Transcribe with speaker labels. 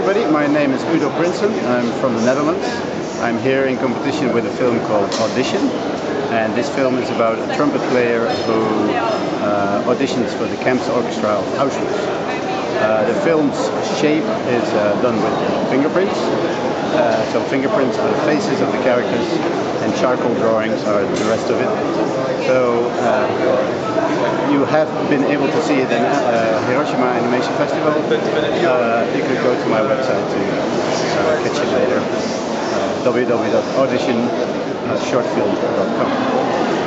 Speaker 1: everybody, my name is Udo Prinsen. I'm from the Netherlands. I'm here in competition with a film called Audition, and this film is about a trumpet player who auditions for the Camp's Orchestra of Auschwitz. The film's shape is done with fingerprints. So fingerprints are the faces of the characters and charcoal drawings are the rest of it. So you have been able to see it in Hiroshima Animation Festival. You could go to my website to catch it later. www.auditionshortfilm.com.